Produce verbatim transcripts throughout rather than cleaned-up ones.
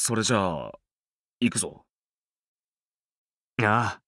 それじゃあ、行くぞ。 ああ。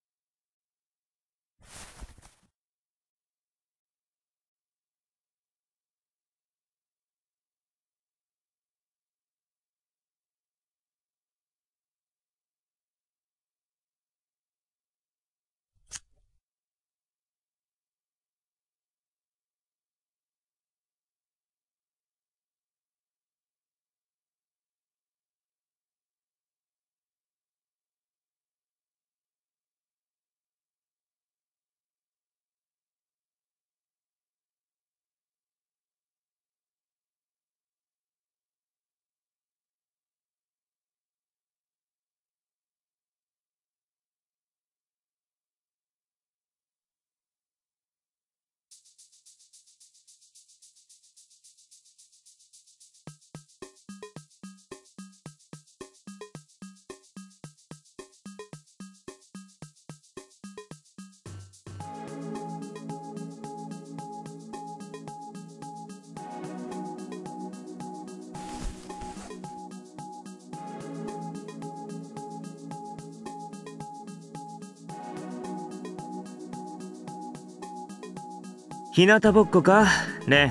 日向ぼっこか、レン。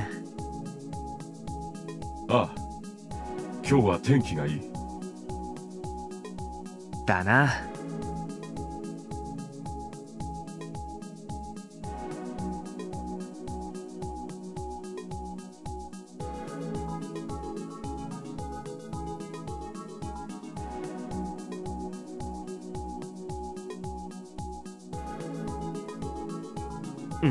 ああ、今日は天気がいい。 だな。うん。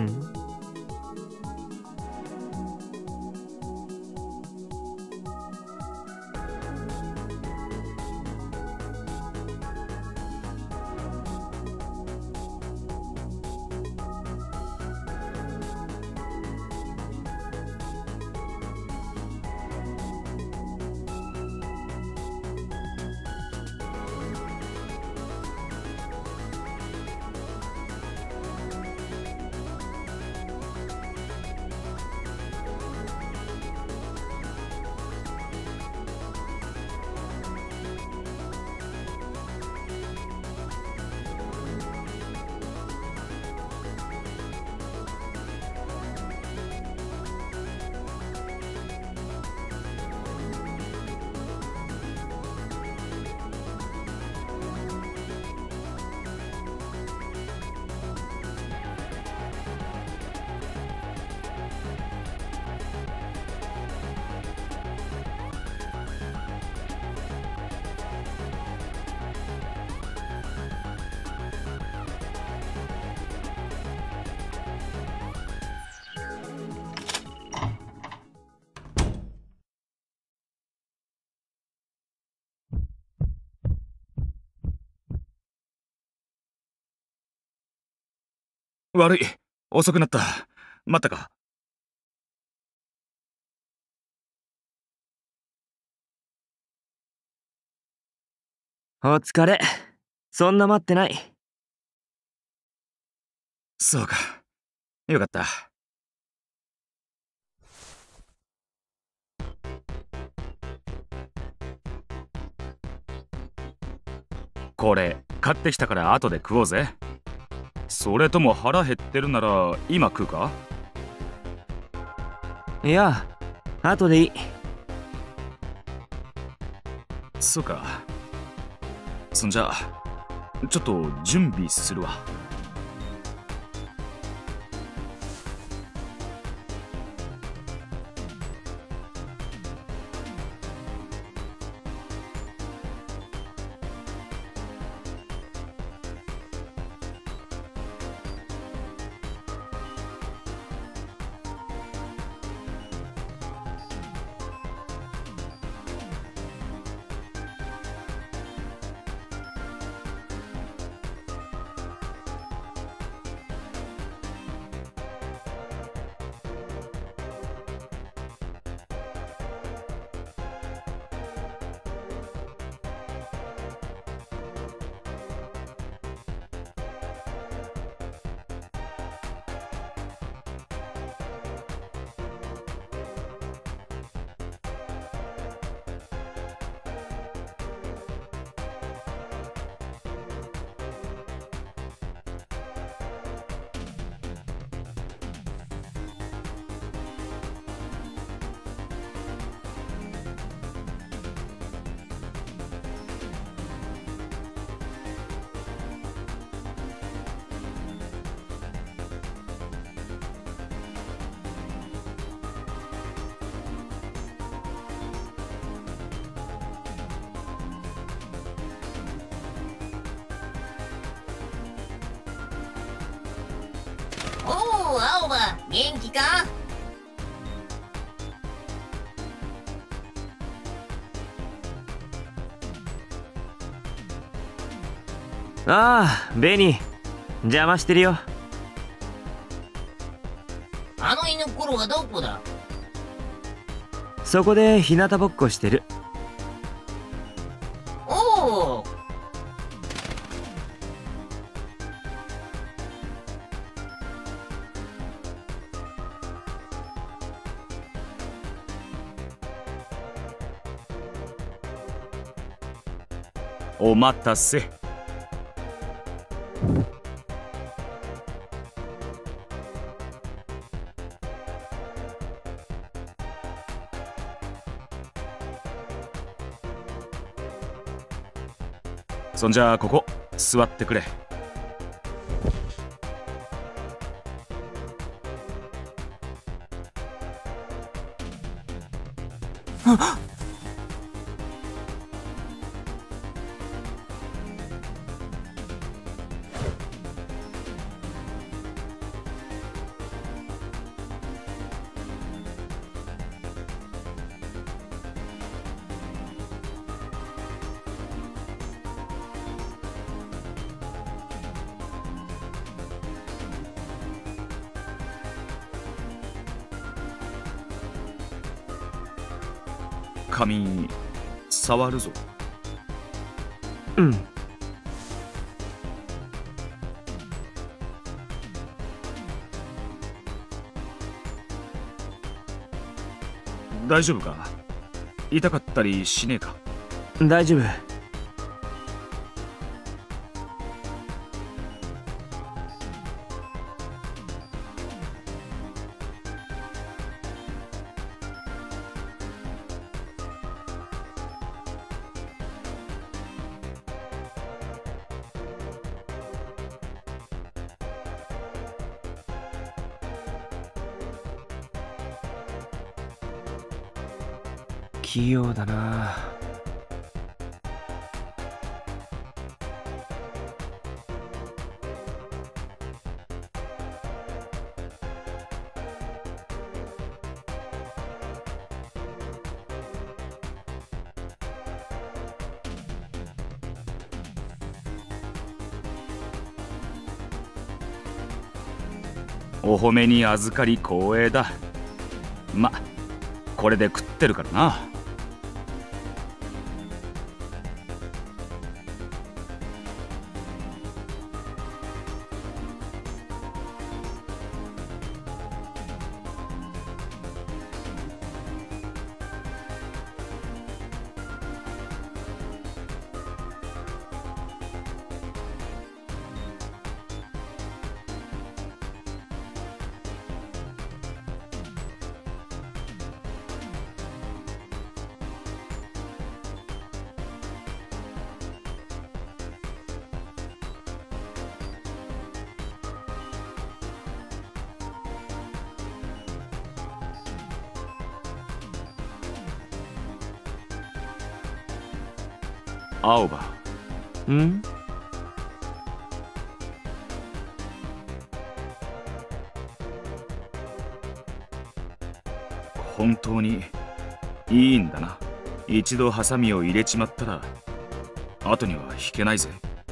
悪い。遅くなった。待ったか。 お疲れ。そんな待ってない。 そうか。よかった。これ、買ってきたから後で食おうぜ。それとも腹減ってるなら今食うか？ いや、後でいい。 そうか。そんじゃあ、ちょっと準備するわ。 元気か？ ああ、ベニー。邪魔してるよ。 あの犬っころはどこだ？ そこで日向ぼっこしてる。 おお。 お待たせ。そんじゃあここ座ってくれ。 あっ。 髪触るぞ。 うん。 大丈夫か？痛かったりしねえか？ 大丈夫。器用だな。 お褒めに預かり光栄だ。ま、これで食ってるからな。青葉。 ん？ 本当にいいんだな。一度ハサミを入れちまったら後には引けないぜ。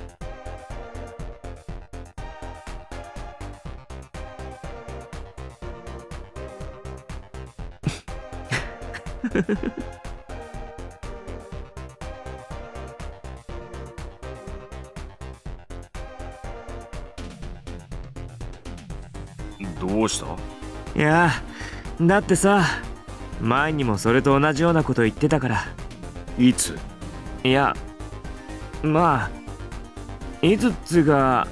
どうした？ いや、だってさ、前にもそれと同じようなこと言ってたから。 いつ？ いや、まあいつっつうか。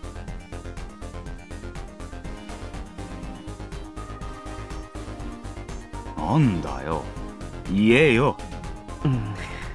なんだよ、言えよ。 うん。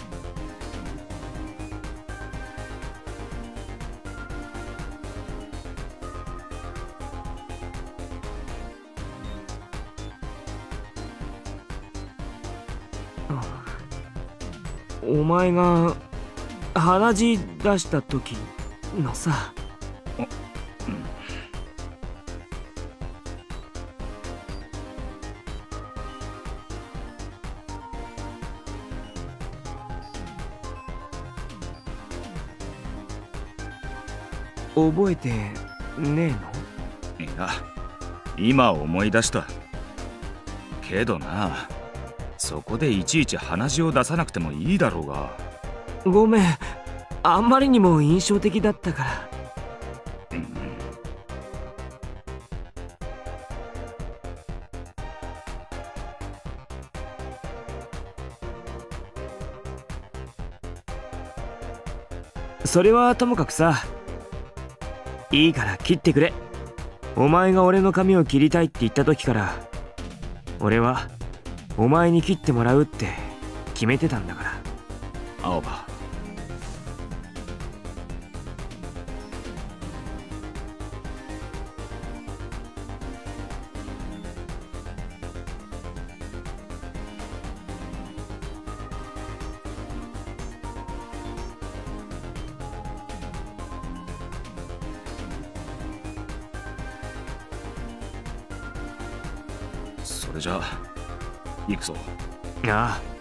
お前が鼻血出した時のさ。 覚えてねえの？ いや、今思い出した。けどな、そこでいちいち鼻血を出さなくてもいいだろうが。 ごめん、あんまりにも印象的だったから。 うん、 それはともかくさ、いいから切ってくれ。お前が俺の髪を切りたいって言った時から、俺はお前に切ってもらうって決めてたんだから。 青葉、それじゃあ行くぞ。 ああ。